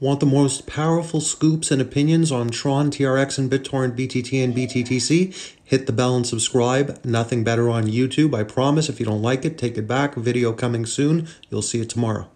Want the most powerful scoops and opinions on Tron, TRX, and BitTorrent, BTT, and BTTC? Hit the bell and subscribe. Nothing better on YouTube. I promise if you don't like it, take it back. Video coming soon. You'll see it tomorrow.